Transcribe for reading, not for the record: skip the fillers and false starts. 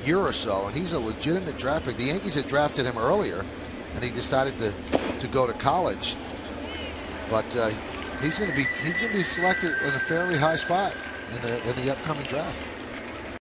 year or so, and he's a legitimate draft pick. The Yankees had drafted him earlier, and he decided to go to college. But he's going to be selected in a fairly high spot in the upcoming draft.